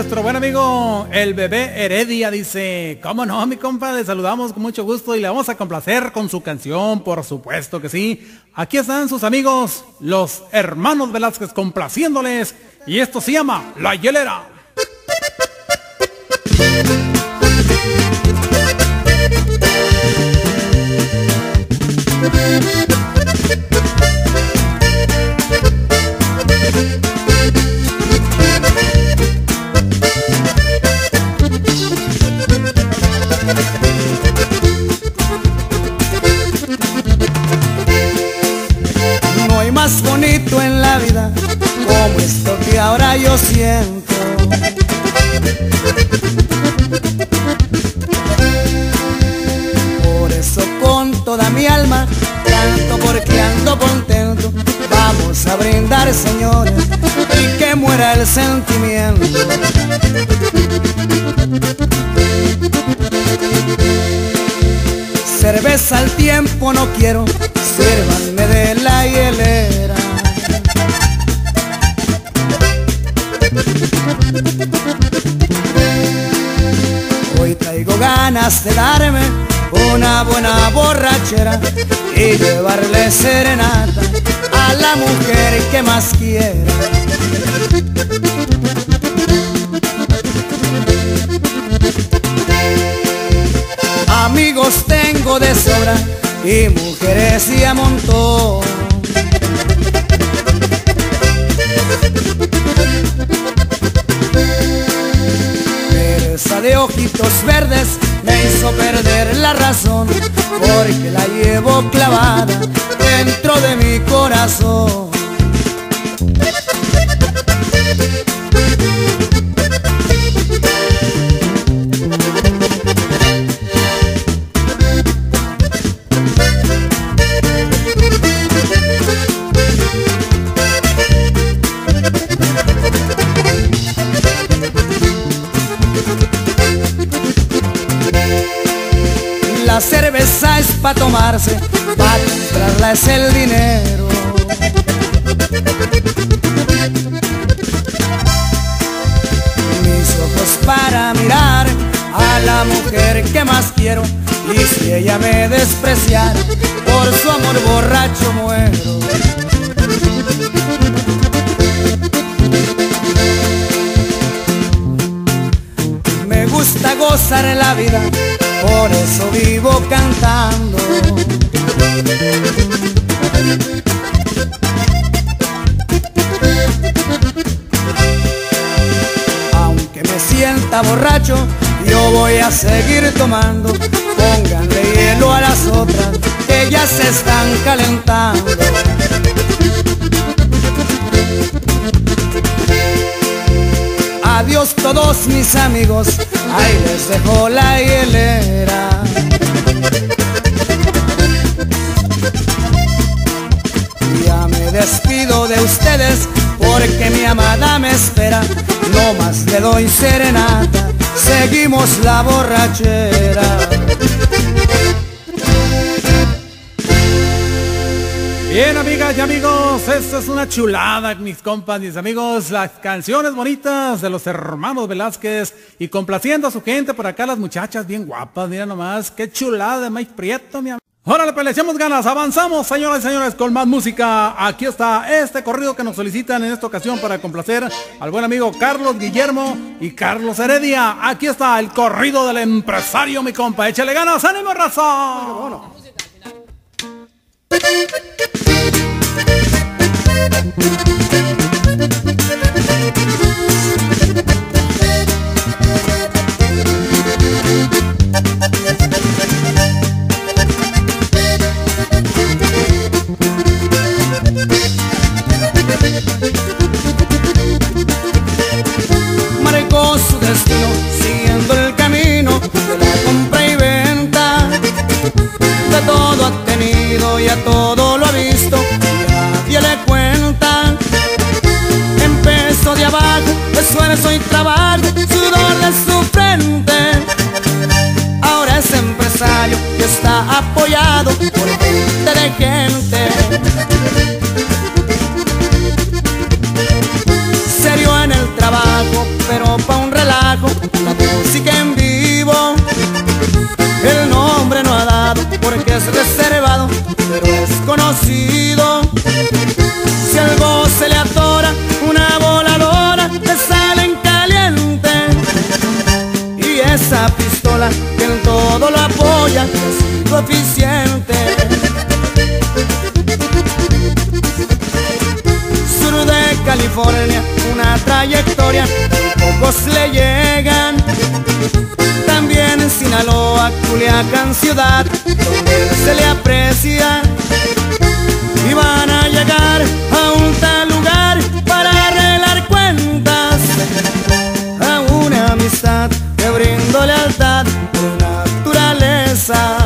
nuestro buen amigo el bebé Heredia dice: ¿cómo no, mi compa? Le saludamos con mucho gusto y le vamos a complacer con su canción, por supuesto que sí. Aquí están sus amigos, los hermanos Velázquez, complaciéndoles, y esto se llama La Hielera. No hay más bonito en la vida como esto que ahora yo siento. Por eso con toda mi alma canto, porque ando contento. Vamos a brindar, señores, y que muera el sentimiento. Cerveza al tiempo no quiero, sírvanme de la hielera. Hoy traigo ganas de darme una buena borrachera y llevarle serenata a la mujer que más quiera. Amigos tengo de sobra y mujeres y a montón. Pero esa de ojitos verdes me hizo perder la razón, porque la llevo clavada dentro de mi corazón. La cerveza es pa' tomarse, pa' comprarla es el dinero. Mis ojos para mirar a la mujer que más quiero, y si ella me despreciara, por su amor borracho muero. Me gusta gozar la vida, por eso vivo cantando. Aunque me sienta borracho, yo voy a seguir tomando. Pónganle hielo a las otras, que ya se están calentando. Adiós todos mis amigos, ahí les dejo la hielera. Ya me despido de ustedes, porque mi amada me espera. No más le doy serenata, seguimos la borrachera. Bien, amigas y amigos, esta es una chulada, mis compas, mis amigos, las canciones bonitas de los hermanos Velázquez, y complaciendo a su gente por acá, las muchachas bien guapas, mira nomás, qué chulada de Mike Prieto, mi amigo. Órale, pues le echamos ganas, avanzamos, señoras y señores, con más música. Aquí está este corrido que nos solicitan en esta ocasión para complacer al buen amigo Carlos Guillermo y Carlos Heredia. Aquí está el corrido del empresario, mi compa, échale ganas, ánimo, raza. Bueno. Marcó su destino siguiendo el camino de la compra y venta. De todo ha tenido y a todo lo ha visto, y a nadie le cuenta. Empezó de abajo, esfuerzo y trabajo, sudor de su frente. Ahora es empresario y está apoyado por gente de gente. Serio en el trabajo, pero pa' un esa pistola que en todo lo apoya, que ha sido eficiente. Sur de California, una trayectoria que pocos le llegan. También en Sinaloa, Culiacán ciudad, donde se le aprecia. Y van a llegar a un tal lugar para arreglar cuentas, a una amistad que brindo lealtad por naturaleza.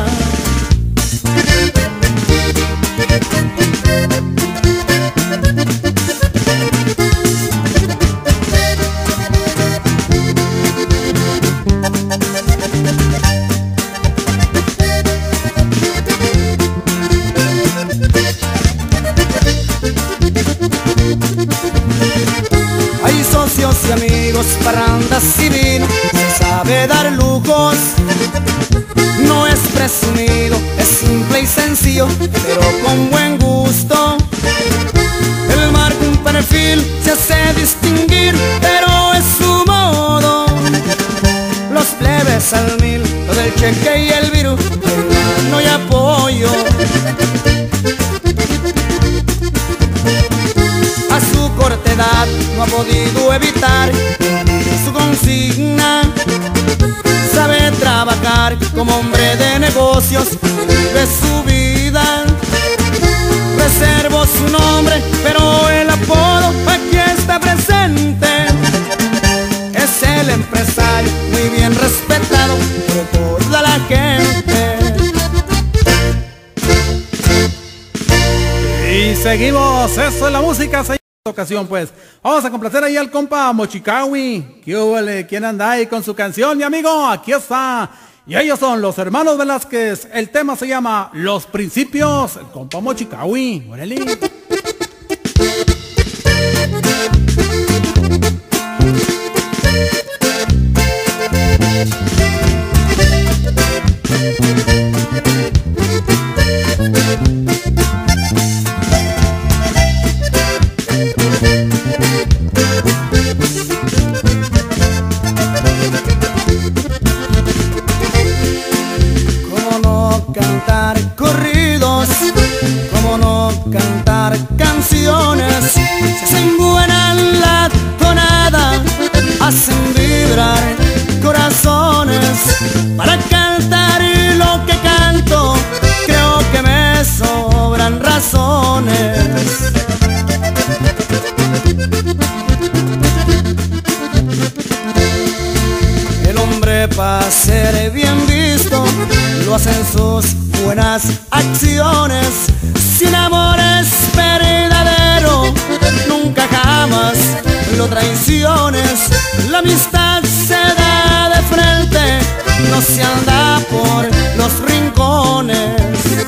Hay socios y amigos, parrandas y vino, se sabe dar lujos. No es presumido, es simple y sencillo, pero con buen gusto. El marca un perfil, se hace distinguir, pero es su modo. Los plebes al mil, lo del cheque y el virus, no hay apoyo. A su corta edad no ha podido evitar su consigna. Sabe trabajar como hombre de negocios, vive su vida. Reservo su nombre, pero el apodo aquí está presente. Es el empresario muy bien respetado por toda la gente. Y seguimos, eso es la música, señor. Ocasión pues, vamos a complacer ahí al compa Mochicawi. ¿Qué huele? ¿Quién anda ahí con su canción, mi amigo? Aquí está. Y ellos son los hermanos Velázquez. El tema se llama Los Principios. El compa Mochicawi. ¡Órale! Cómo no cantar corridos, cómo no cantar canciones, si hacen buena la tonada, hacen vibrar corazones. Para cantar lo que canto, creo que me sobran razones. El hombre para ser bien visto lo hacen sus buenas acciones. Sin amor es verdadero, nunca jamás lo traiciones. La amistad se da de frente, no se anda por los rincones.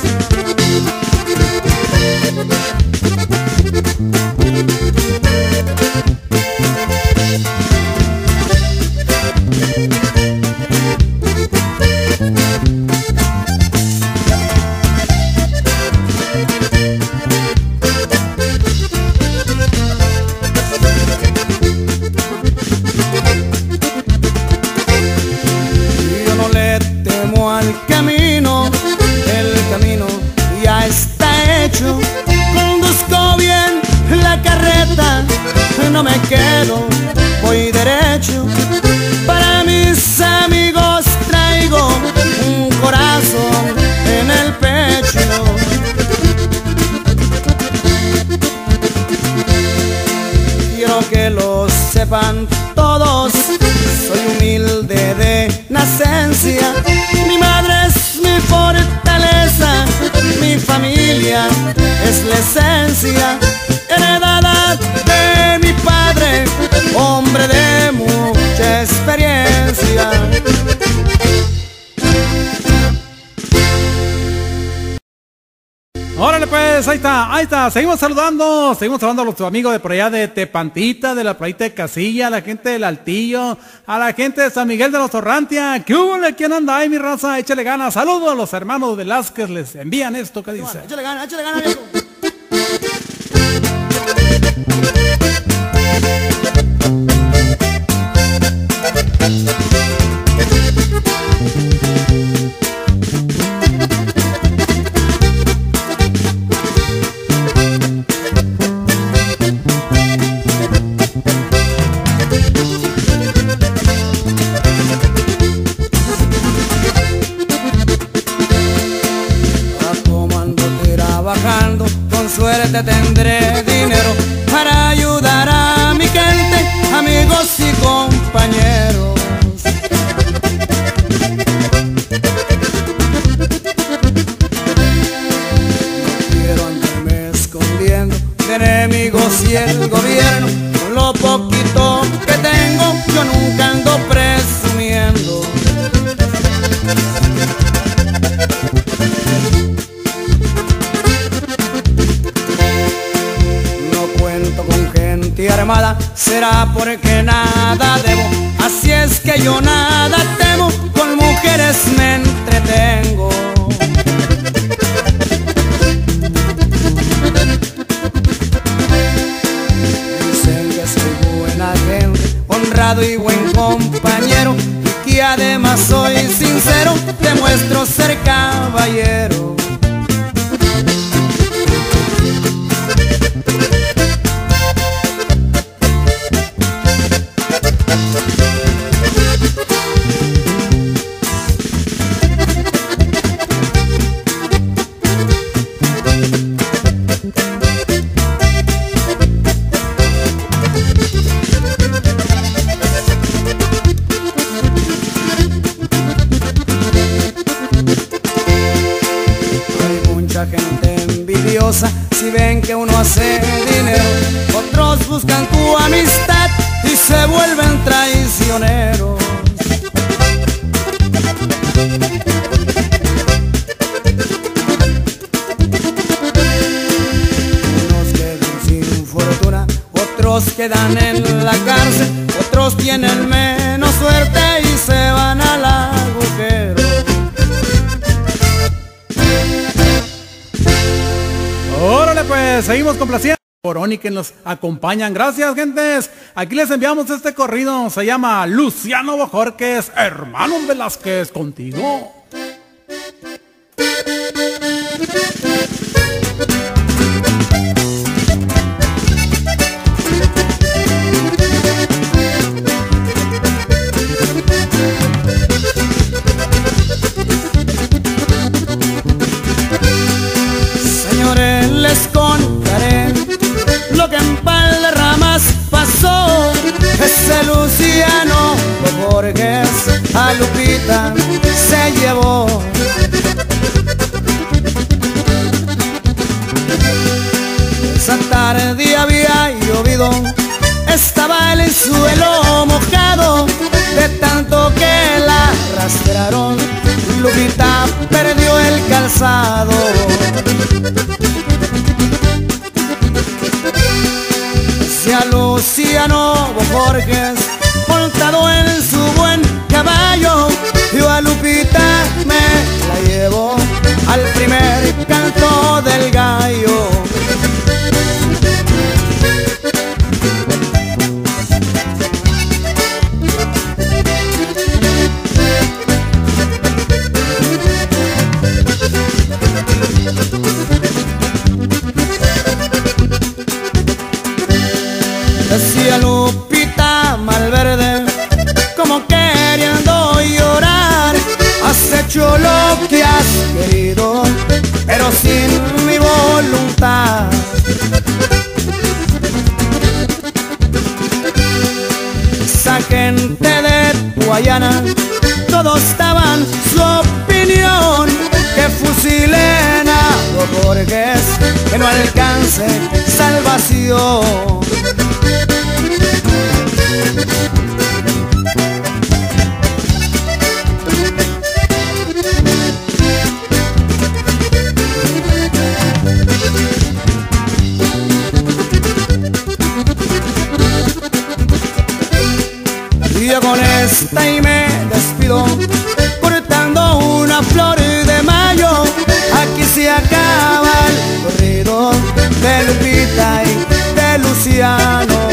Yo no le temo al camino, el camino ya está hecho. Conduzco bien la carreta, no me quedo, voy derecho. Para mis amigos traigo un corazón en el pecho. Quiero que lo sepan todos, soy humilde de nacencia. Mi madre es mi fortaleza, mi familia es la esencia. Heredada de mi padre, hombre de mucha experiencia. Órale pues, ahí está, seguimos saludando a los amigos de por allá de Tepantita, de la playita de Casilla, a la gente del Altillo, a la gente de San Miguel de los Torrantia. ¿Qué hubo? ¿Quién anda ahí, mi raza? Échale ganas. Saludos a los hermanos Velázquez, les envían esto que dice. Échale ganas, viejo. te tendré dinero para ayudar a mi gente, amigos y compañeros. No quiero andarme escondiendo de enemigos y el gobierno. Con lo poquito que tengo yo nunca ando presumiendo. Armada, será porque nada debo, así es que yo nada temo, con mujeres me entretengo. Dicen que soy buena gente, honrado y buen compañero, y que además soy sincero, demuestro ser caballero. Gente envidiosa, si ven que uno hace dinero, otros buscan tu amistad y se vuelven traicioneros. Unos quedan sin fortuna, otros quedan en la cárcel, otros tienen menos suerte y se van al agujero. Órale pues, seguimos complaciendo Coroni que nos acompañan. Gracias, gentes. Aquí les enviamos este corrido. Se llama Luciano Bojorquez, Hermanos Velázquez, contigo. Les contaré lo que en Valderramas pasó. Ese Luciano Bojorquez a Lupita se llevó. Esa tarde había llovido, estaba el suelo mojado, de tanto que la arrastraron, Lupita perdió el calzado. A Luciano Bojorquez montado en su buen caballo, yo a Lupita me la llevo al primer canto del gallo. Decía Lupita Malverde, como queriendo llorar, has hecho lo que has querido, pero sin mi voluntad. Esa gente de Guayana, todos daban su opinión, que fusilen a Bojorquez, que no alcance salvación. Y yo con esta y me despido, portando una flor de mayo. Aquí se acaba el corrido de Lupita y de Luciano.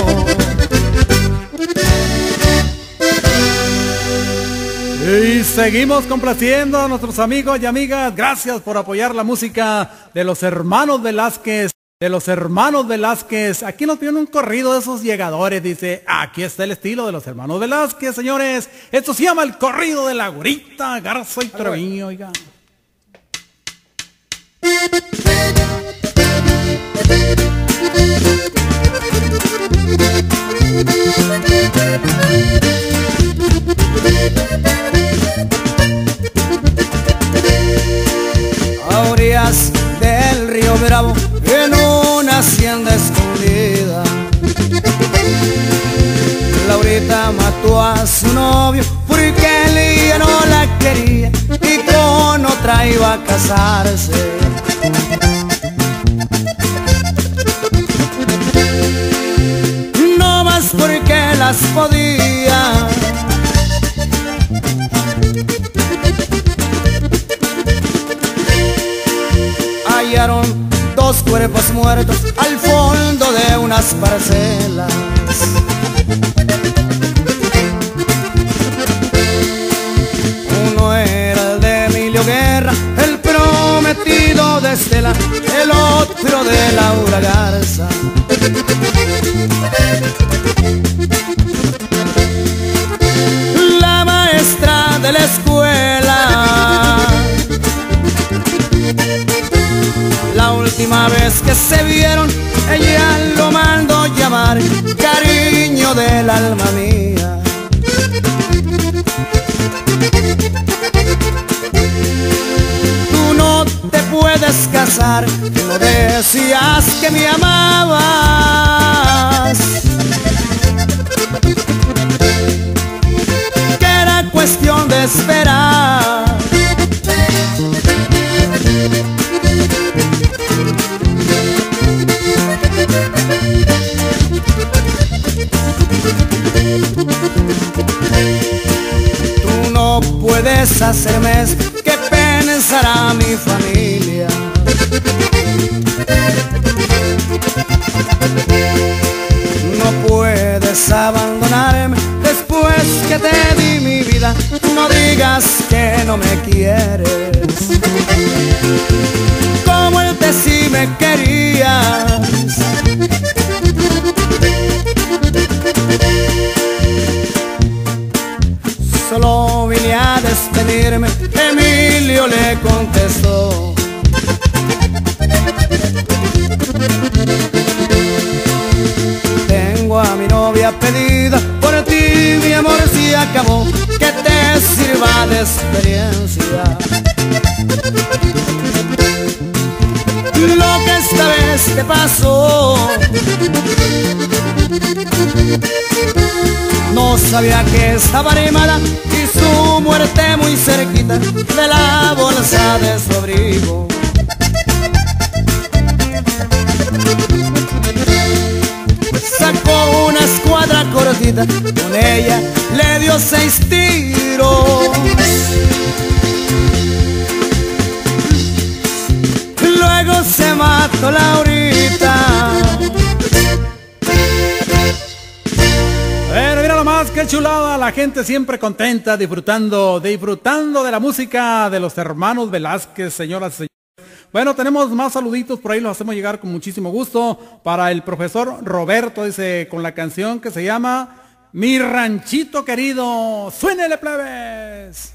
Y seguimos complaciendo a nuestros amigos y amigas. Gracias por apoyar la música de los hermanos Velázquez. De los hermanos Velázquez. Aquí nos tienen un corrido de esos llegadores. Dice, aquí está el estilo de los hermanos Velázquez, señores. Esto se llama el corrido de la Güerita, Garza y Treviño, oiga. A orillas del río Bravo, en una hacienda escondida, Laurita mató a su novio porque él ya no la quería y con otra iba a casarse. No más porque las podía. Hallaron dos cuerpos muertos al fondo de unas parcelas. Uno era el de Emilio Guerra, el prometido de Estela, el otro de Laura Garza. La maestra de la escuela, la última vez que se vieron, ella lo mandó llamar cariño del alma mía. Tú no te puedes casar, tú no decías que me amabas, que era cuestión de esperar. Tú no puedes hacerme eso, ¿qué pensará mi familia? No puedes abandonarme después que te di mi vida, no digas que no me quieres, como él te sí me querías. Solo vine a despedirme, Emilio le contestó. Tengo a mi novia pedida, por ti mi amor se acabó, que te sirva de experiencia lo que esta vez te pasó. No sabía que estaba arrimada y su muerte muy cerquita de la bolsa de su abrigo. Sacó una escuadra cortita, con ella le dio 6 tiros. Luego se mató Laurita. Bueno, mira nomás, qué chulada, la gente siempre contenta, disfrutando de la música de los hermanos Velázquez, señoras y señores. Bueno, tenemos más saluditos por ahí, los hacemos llegar con muchísimo gusto. Para el profesor Roberto, dice, con la canción que se llama Mi Ranchito Querido. ¡Suénele, plebes!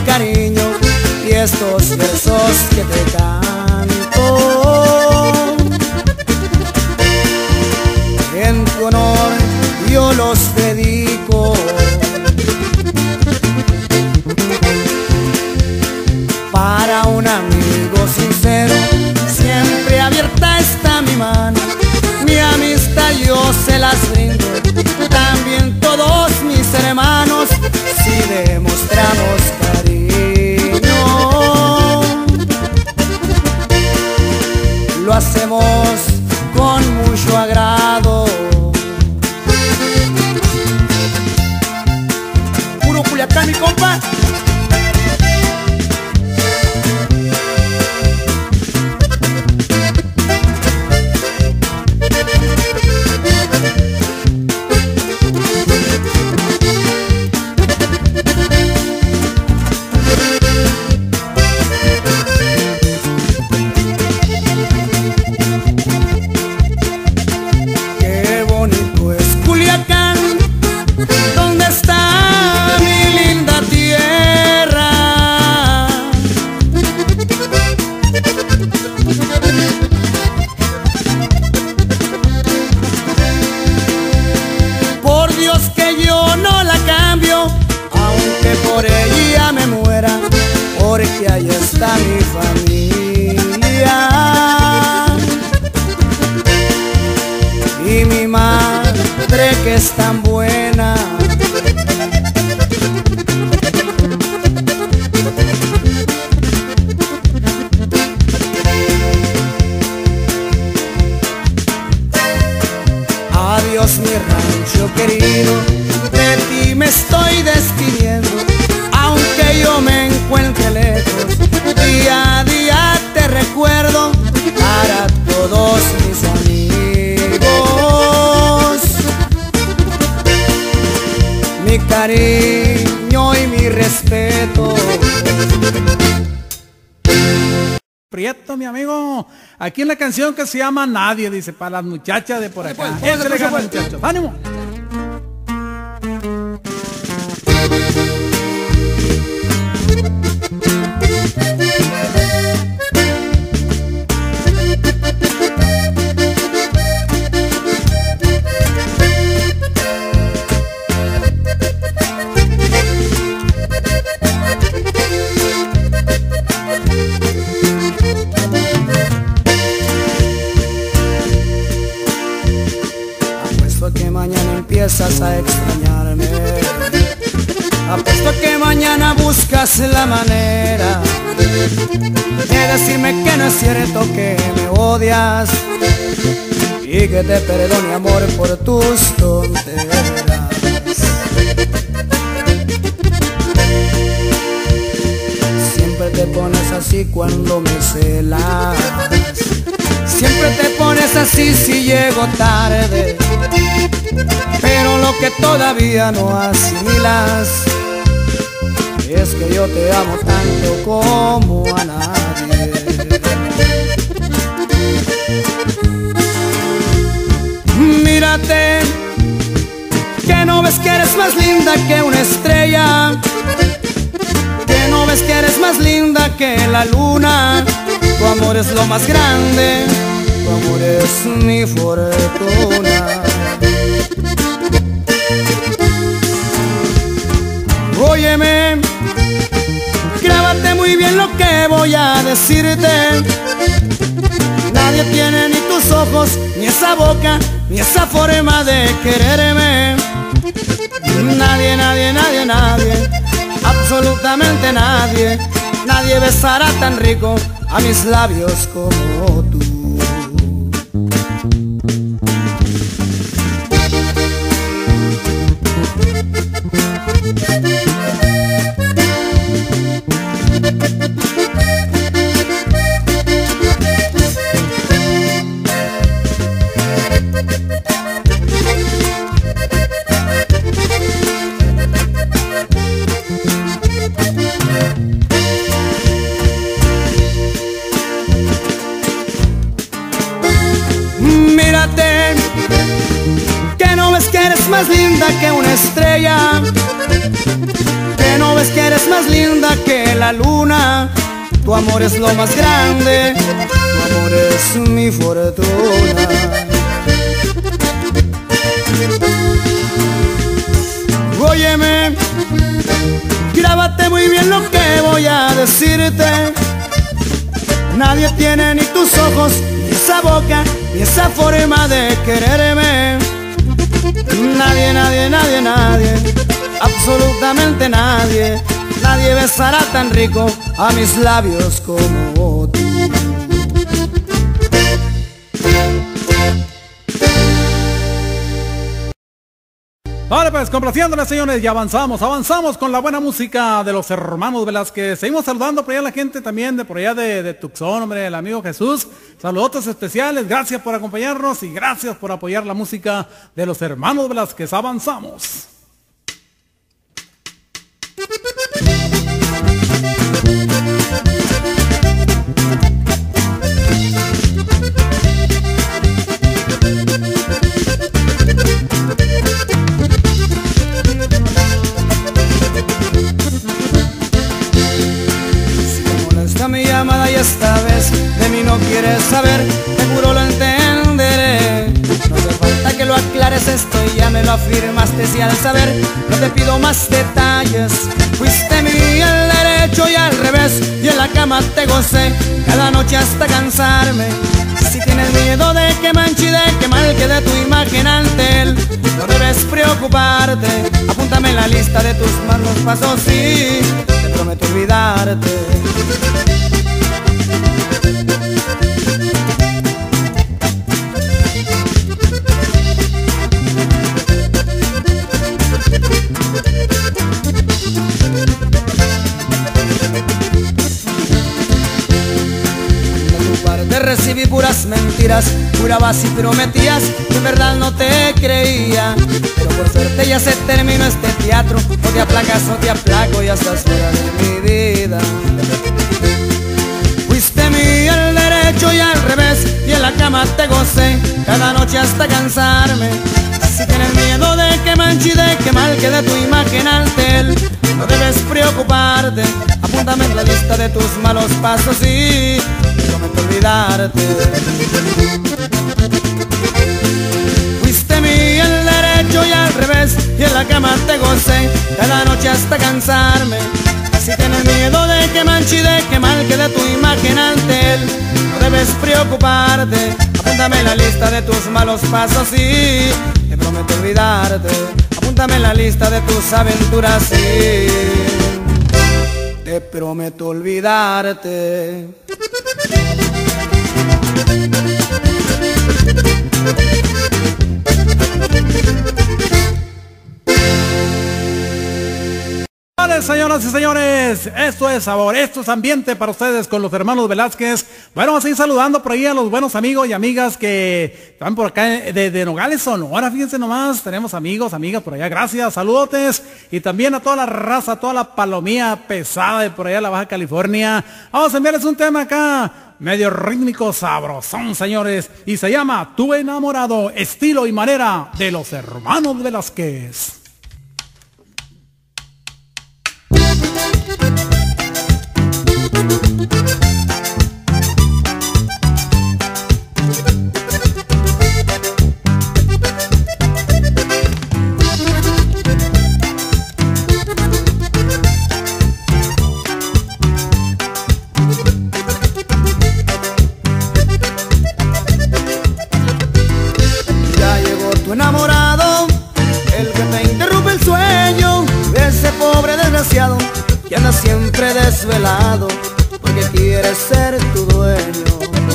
cariño y estos versos que te canto en tu honor yo los dedico. Para un amigo sincero, siempre abierta está mi mano. Mi amistad yo se las brindo, también todos mis hermanos, si demostramos cariño. Lo hacemos con mucho agrado. Puro Culiacán, mi compa. Por ella me muera, porque ahí está mi familia y mi madre que es tan buena. Adiós mi rancho querido, de ti me estoy despidiendo. Aunque yo me encuentre lejos, día a día te recuerdo para todos mis amigos. Mi cariño y mi respeto. Prieto, mi amigo, aquí en la canción que se llama Nadie, dice, para las muchachas de por acá. Échale ganas, muchachos, ánimo. Empiezas a extrañarme, apuesto que mañana buscas la manera de decirme que no es cierto que me odias y que te perdone amor por tus tonteras. Siempre te pones así cuando me celas, siempre te pones así si llego tarde. Pero lo que todavía no asimilas es que yo te amo tanto como a nadie. Mírate, que no ves que eres más linda que una estrella, que no ves que eres más linda que la luna. Tu amor es lo más grande, tu amor es mi fortuna. Óyeme, grábate muy bien lo que voy a decirte. Nadie tiene ni tus ojos, ni esa boca, ni esa forma de quererme. Nadie, nadie, nadie, nadie, absolutamente nadie. Nadie besará tan rico a mis labios como tú. Mírate, que no ves que eres más linda que una estrella, que no ves que eres más linda que la luna. Tu amor es lo más grande, tu amor es mi fortuna. Óyeme, grábate muy bien lo que voy a decirte. Nadie tiene ni tus ojos, ni esa boca, ni esa forma de quererme. Nadie, nadie, nadie, nadie, absolutamente nadie. Nadie besará tan rico a mis labios como tú. Vale, pues complaciéndoles, señores, y avanzamos con la buena música de los hermanos Velázquez. Seguimos saludando por allá a la gente también de por allá de Tucson, hombre, el amigo Jesús. Saludos especiales, gracias por acompañarnos y gracias por apoyar la música de los hermanos Velázquez. Avanzamos. Mi llamada y esta vez de mí no quieres saber, seguro lo entenderé. No hace falta que lo aclares, esto ya me lo afirmaste. Y al saber no te pido más detalles. Fuiste mi al derecho y al revés, y en la cama te gocé cada noche hasta cansarme. Si tienes miedo de que manche y de que mal quede tu imagen ante él, no debes preocuparte. Apúntame en la lista de tus malos pasos y te prometo olvidarte. Recibí puras mentiras, jurabas y prometías, que en verdad no te creía. Pero por suerte ya se terminó este teatro, no te aplacas, no te aplaco, ya estás fuera de mi vida. Fuiste mi al derecho y al revés, y en la cama te gocé cada noche hasta cansarme. Si tienes miedo de que manche y de que mal quede tu imagen ante él, no debes preocuparte. Apúntame en la lista de tus malos pasos y prometo olvidarte. Fuiste mi al derecho y al revés, y en la cama te gocé cada noche hasta cansarme. Si tienes miedo de que manche y de que mal quede tu imagen ante él, no debes preocuparte. Apúntame en la lista de tus malos pasos y te prometo olvidarte. Apúntame en la lista de tus aventuras y te prometo olvidarte. Vale, señoras y señores, esto es sabor, esto es ambiente para ustedes con los hermanos Velázquez. Bueno, vamos a ir saludando por ahí a los buenos amigos y amigas que están por acá de Nogales, Sonora. Fíjense nomás, tenemos amigos, amigas por allá, gracias, saludotes. Y también a toda la raza, a toda la palomía pesada de por allá de la Baja California. Vamos a enviarles un tema acá, medio rítmico, sabrosón, señores. Y se llama Tu Enamorado, estilo y manera de los hermanos Velázquez. Ya llegó tu enamorado, el que te interrumpe el sueño, ese pobre desgraciado que anda siempre desvelado porque quiere ser tu dueño.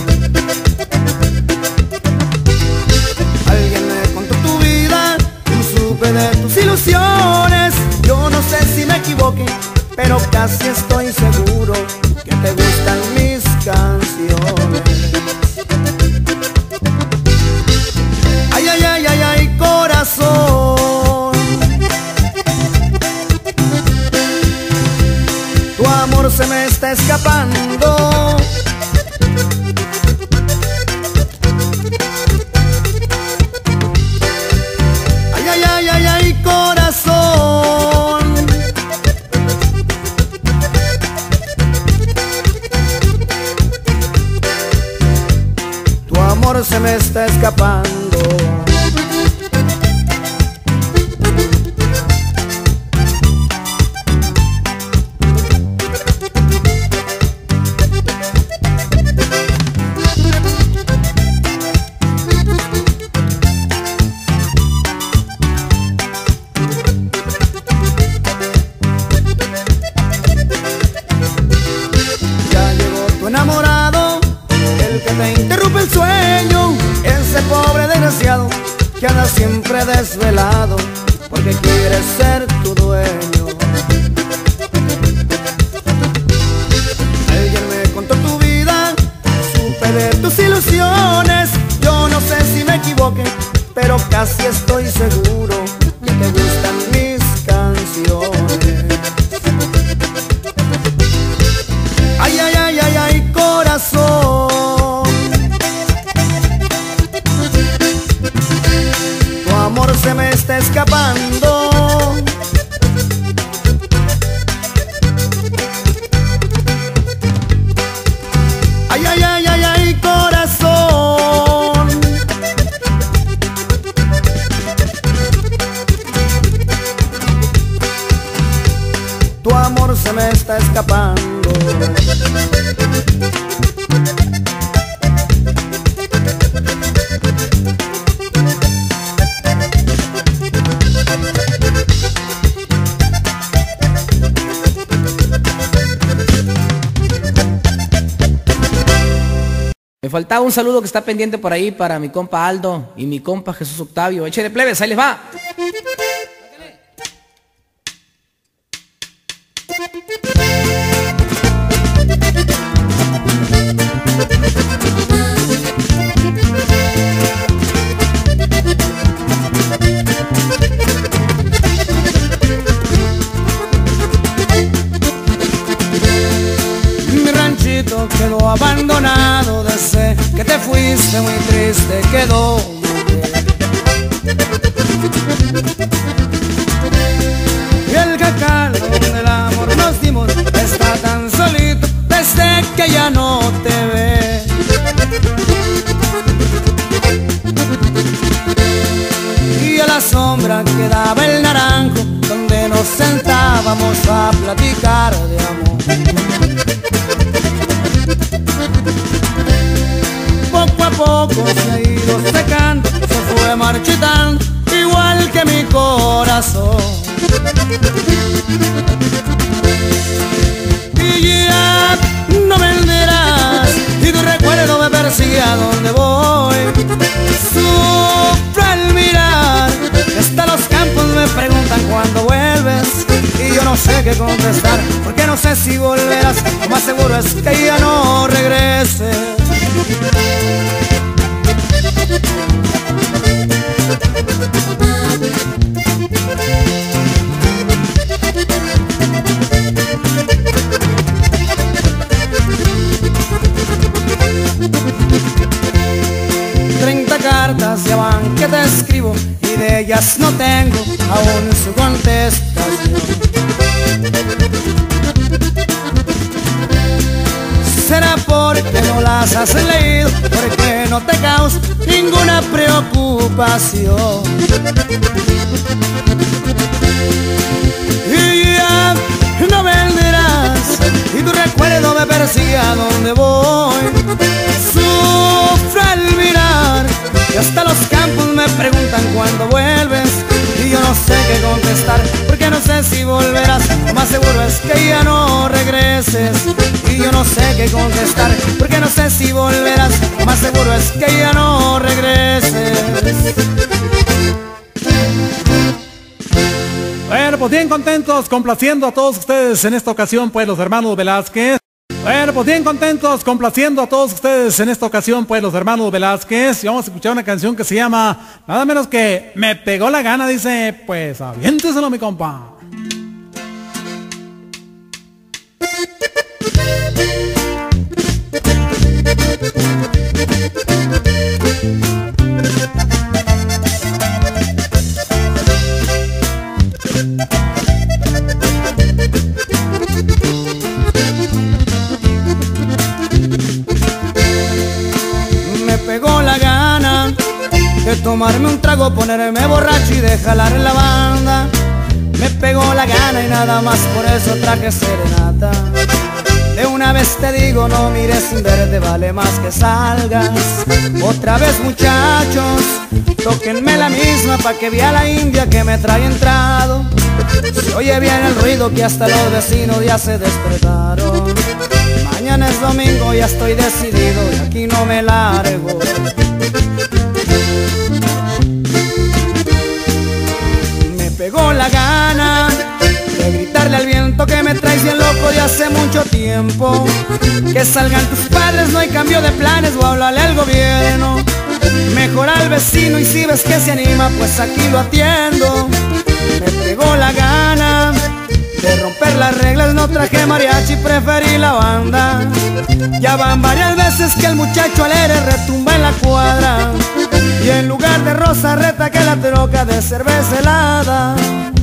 Alguien me contó tu vida y supe de tus ilusiones. Yo no sé si me equivoqué, pero casi estoy seguro que te gustan mis canciones. Ay, ay, ay, ay, ay, corazón, tu amor se me está escapando. Ay, ay, ay, ay, ay, corazón, está escapando. Enamorado, el que te interrumpe el sueño, ese pobre desgraciado que anda siempre desvelado porque quiere ser tu dueño. Alguien me contó tu vida, supe de tus ilusiones. Yo no sé si me equivoqué, pero casi estoy seguro que te gustan mis canciones. Ay, ay, ay, ay, ay, corazón, tu amor se me está escapando. Ay, ay, ay, ay, ay, corazón, tu amor se me está escapando. Me faltaba un saludo que está pendiente por ahí para mi compa Aldo y mi compa Jesús Octavio. Échale plebes, ahí les va. Mi ranchito quedó abandonado desde que te fuiste, muy triste quedó. Y el jacal donde el amor nos dimos está tan solito desde que ya no te ve. Y a la sombra quedaba el naranjo donde nos sentábamos a platicar de amor. Poco a poco se ha ido secando, se fue marchitando, igual que mi corazón. Y ya no vendrás, y tu recuerdo me persigue a donde voy. Sufro al mirar, hasta los campos me preguntan cuándo vuelves, y yo no sé qué contestar, porque no sé si volverás, lo más seguro es que ya no regreses. Cartas ya van que te escribo y de ellas no tengo aún su contestación. Será porque no las has leído, porque no te causa ninguna preocupación. Y ya no vendrás, y tu recuerdo me persigue a donde voy. Sufro al mirar, y hasta los campos me preguntan cuándo vuelves, y yo no sé qué contestar, porque no sé si volverás, lo más seguro es que ya no regreses. Y yo no sé qué contestar, porque no sé si volverás, lo más seguro es que ya no regreses. Bueno, pues bien contentos, complaciendo a todos ustedes en esta ocasión, pues los hermanos Velázquez. Bueno, pues bien contentos, complaciendo a todos ustedes en esta ocasión, pues los hermanos Velázquez. Y vamos a escuchar una canción que se llama nada menos que Me Pegó la Gana. Dice, pues aviénteselo mi compa. Me pegó la gana luego ponerme borracho y de jalar en la banda. Me pegó la gana y nada más por eso traje serenata. De una vez te digo, no mires sin verte, vale más que salgas. Otra vez muchachos, tóquenme la misma pa' que vea la india que me trae entrado. Se oye bien el ruido que hasta los vecinos ya se despertaron. Mañana es domingo, ya estoy decidido y aquí no me largo. Me pegó la gana de gritarle al viento que me traes bien loco de hace mucho tiempo. Que salgan tus padres, no hay cambio de planes, o háblale al gobierno. Mejor al vecino y si ves que se anima, pues aquí lo atiendo. Me pegó la gana de romper las reglas, no traje mariachi, preferí la banda. Ya van varias veces que el muchacho alegre retumba en la cuadra, y en lugar de rosa reta que la troca de cerveza helada.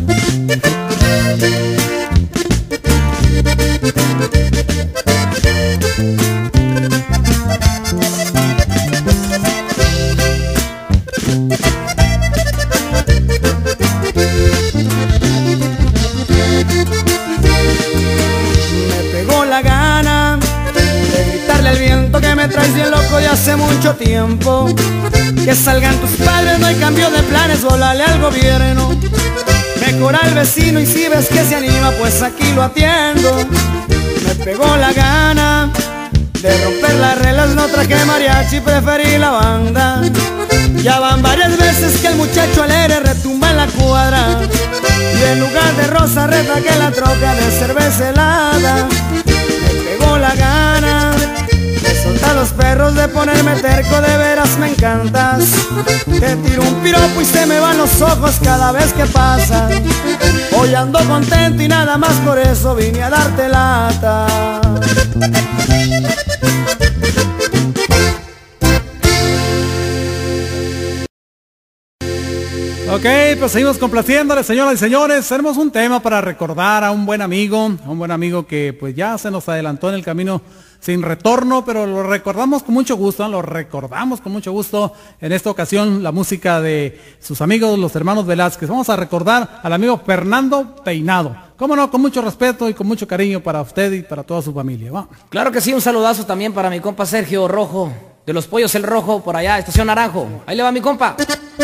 Me pegó la gana de gritarle al viento que me traes bien loco de hace mucho tiempo. Que salgan tus padres, no hay cambio de planes, volale al gobierno. Mejor al vecino y si ves que se anima, pues aquí lo atiendo. Me pegó la gana de romper las reglas, no traje mariachi, preferí la banda. Ya van varias veces que el muchacho alegre retumba en la cuadra, y en lugar de rosa reta que la troca de cerveza helada. Me pegó la gana de soltar los perros, de ponerme terco, de veras me encantas. Te tiro un piropo y se me van los ojos cada vez que pasa. Hoy ando contento y nada más por eso vine a darte lata. Ok, pues seguimos complaciéndole, señoras y señores. Tenemos un tema para recordar a un buen amigo que pues ya se nos adelantó en el camino sin retorno, pero lo recordamos con mucho gusto, ¿no? Lo recordamos con mucho gusto. En esta ocasión la música de sus amigos, los hermanos Velázquez. Vamos a recordar al amigo Fernando Peinado. Cómo no, con mucho respeto y con mucho cariño para usted y para toda su familia. ¿Va? Claro que sí, un saludazo también para mi compa Sergio Rojo, de los Pollos El Rojo, por allá, Estación Naranjo. Ahí le va mi compa.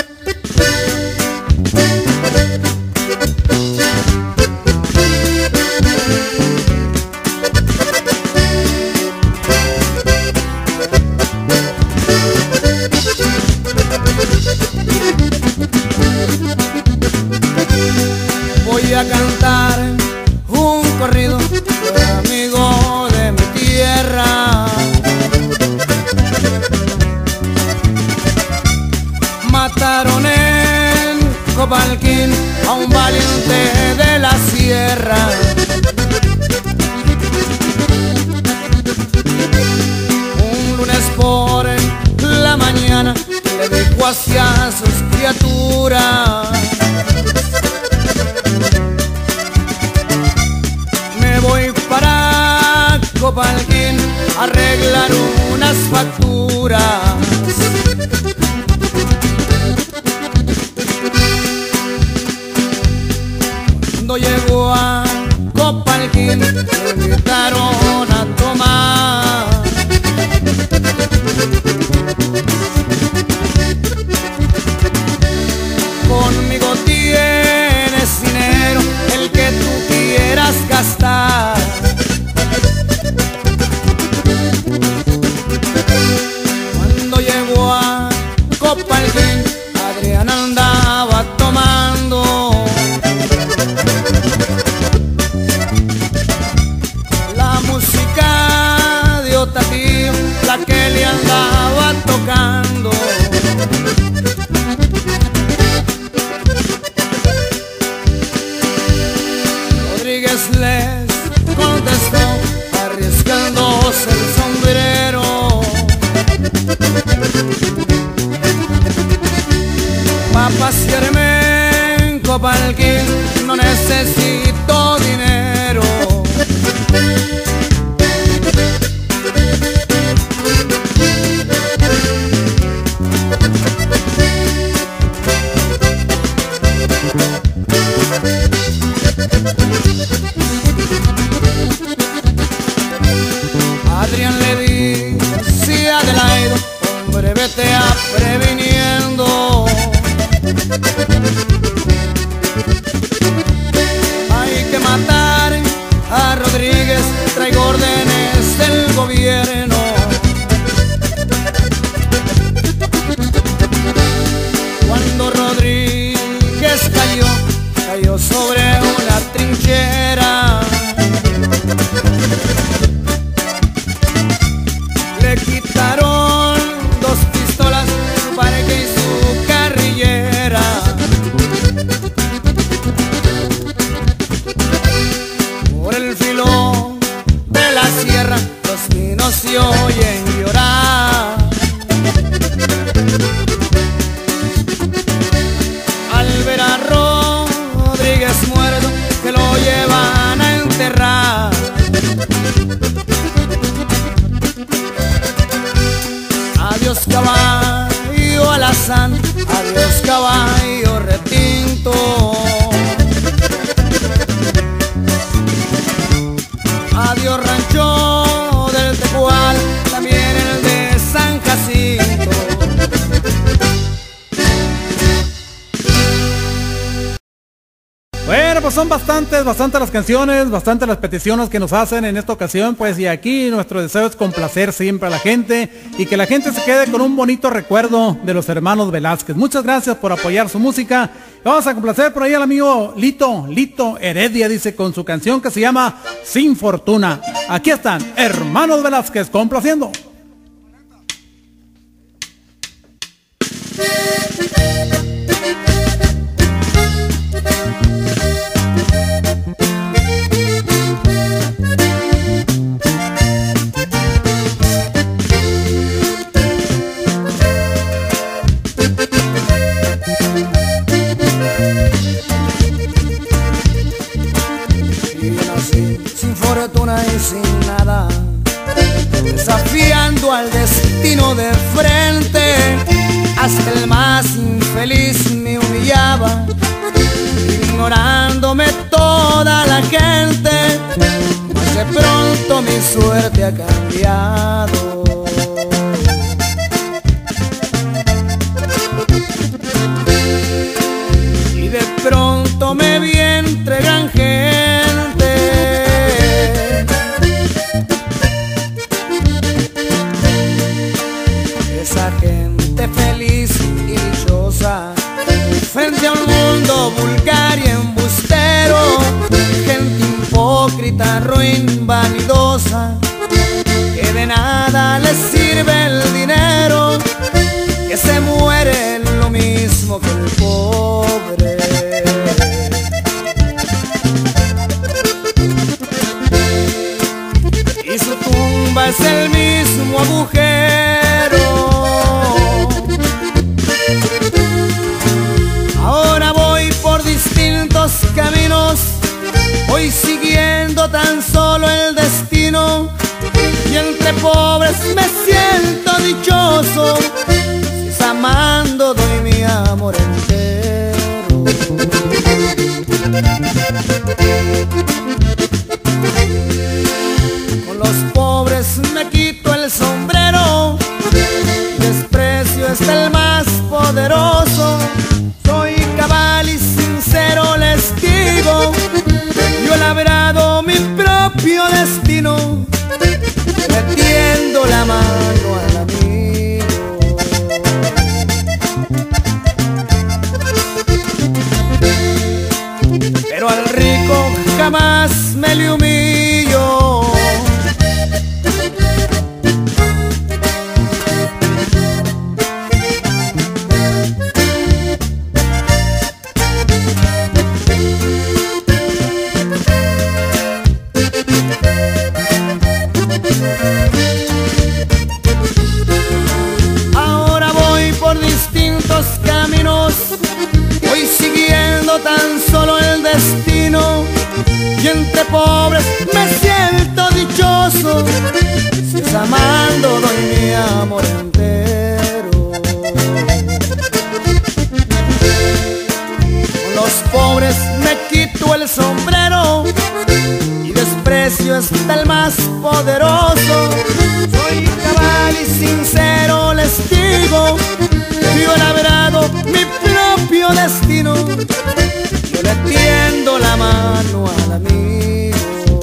Voy a cantar un corrido de amigo de mi tierra. Mataron en Copalquín a un valiente de la sierra. Un lunes por la mañana le dijo hacia sus criaturas: me voy para Copalquín a arreglar unas facturas. Cuando llegó a Copalquín me invitaron a tomar. Conmigo tienes dinero, el que tú quieras gastar. Cuando llegó a Copalquín, Adrián andaba tomando. La música de Otatío, la que le andaba tocando. Rodríguez les contestó arriesgándose el sombrero: pa' pasearme en Copalquín no necesito dinero. murió sobre una trinchera. Le quitaron 2 pistolas, su pareja y su carrillera. Por el filo de la sierra los niños se oyen llorar. Al ver a Rodríguez muerto, que lo llevan a enterrar. Adiós caballo alazán, adiós caballo retinto. Adiós rancho del Tecual, también el de San Jacinto. Bueno, pues son bastantes las canciones, bastantes las peticiones que nos hacen en esta ocasión, pues, y aquí nuestro deseo es complacer siempre a la gente y que la gente se quede con un bonito recuerdo de los hermanos Velázquez. Muchas gracias por apoyar su música. Vamos a complacer por ahí al amigo Lito Heredia, dice, con su canción que se llama Sin Fortuna. Aquí están, hermanos Velázquez, complaciendo. Sin fortuna y sin nada, desafiando al destino de frente. Hasta el más infeliz me humillaba, ignorándome toda la gente. Mas de pronto mi suerte ha cambiado. Y de pronto me vi entre gran gente. Esa gente feliz y dichosa, frente a un mundo vulgar y embustero. Gente hipócrita, ruin, vanidosa, que de nada les sirve el dinero, que se muere lo mismo que el pobre. Y su tumba es el mismo agujero. Ahora voy por distintos caminos, voy siguiendo tan solo el destino, y entre pobres me siento dichoso, si es amando doy mi amor entero. Con los pobres me quito el sombrero, desprecio es el más poderoso. Soy cabal y sincero, les digo, yo he labrado mi propio destino, le tiendo la mano al amigo. Pero al rico jamás me le humillo. Ahora voy por distintos caminos, voy siguiendo tan solo el destino, y entre pobres me siento dichoso, si es amando doy mi amor entero. Con los pobres me quito el sombrero, y desprecio hasta el más poderoso. Soy cabal y sincero, les digo, yo he labrado mi propio destino, yo le tiendo la mano al amigo.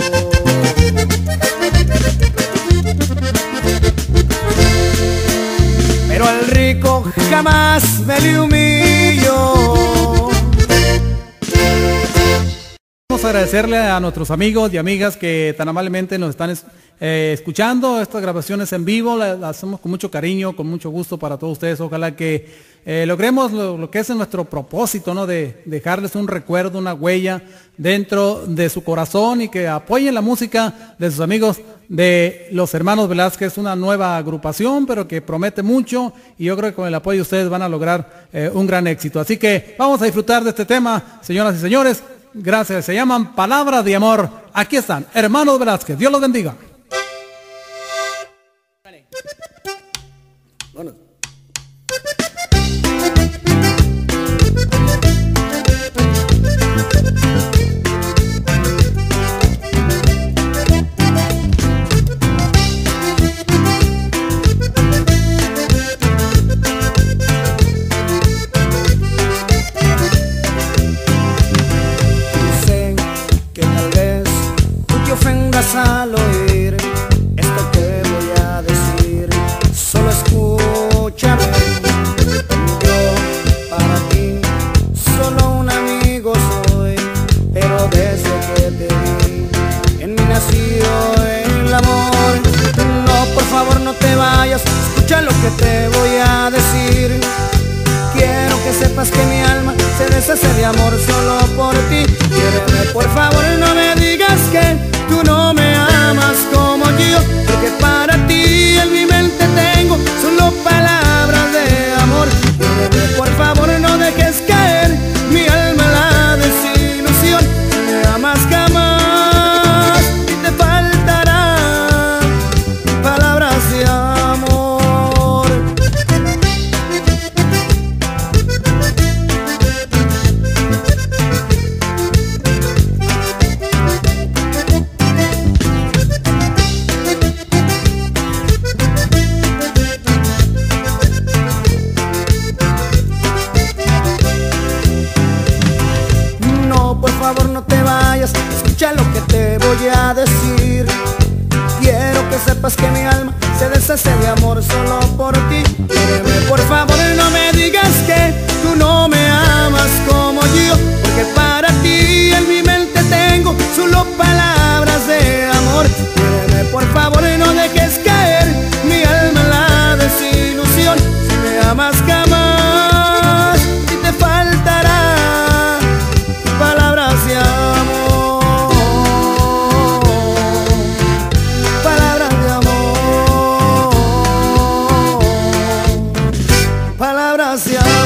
Pero al rico jamás me le humillo. agradecerle a nuestros amigos y amigas que tan amablemente nos están escuchando. Estas grabaciones en vivo las hacemos con mucho cariño, con mucho gusto para todos ustedes. Ojalá que logremos lo que es nuestro propósito, ¿no? De dejarles un recuerdo, una huella dentro de su corazón, y que apoyen la música de sus amigos de los Hermanos Velázquez, una nueva agrupación, pero que promete mucho, y yo creo que con el apoyo de ustedes van a lograr un gran éxito. Así que vamos a disfrutar de este tema, señoras y señores. Gracias. Se llaman Palabras de Amor. Aquí están, Hermanos Velázquez. Dios los bendiga. Bueno. Al oír esto que voy a decir, solo escúchame. Yo para ti solo un amigo soy, pero desde que te vi en mí nació el amor. No, por favor no te vayas, escucha lo que te voy a decir. Quiero que sepas que mi alma se deshace de amor solo por ti. Quiéreme, por favor, no me digas que tú no me amas como yo, porque para ti en mi mente tengo solo palabras de amor. Quiéreme, por favor, no dejes caer mi alma en la desilusión. Me amas jamás y te faltarán palabras de amor. Escucha lo que te voy a decir. Quiero que sepas que mi alma se deshace de amor solo por ti. Quiéreme, por favor, no me digas que tú no me amas como yo, porque para ti en mi mente tengo solo palabras de amor. Quiéreme, por favor, no dejes caer mi alma en la desilusión. Si me amas jamás y te faltará palabras de amor. Palabras de amor.